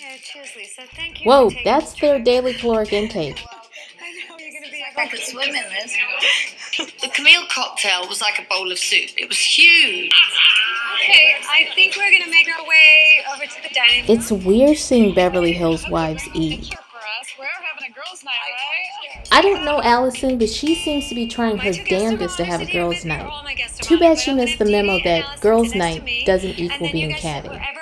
Yeah, cheers, Lisa. Thank you. Whoa, that's their daily caloric intake. I know you're going to be I could swim in this. The Camille cocktail was like a bowl of soup. It was huge. Okay, I think we're going to make our way over to the dining room. It's weird seeing Beverly Housewives eat. We're having a girls' night, right? I don't know Allison, but she seems to be trying her damnedest to have a girls' night. Too bad she missed the memo that girls' night doesn't equal being catty.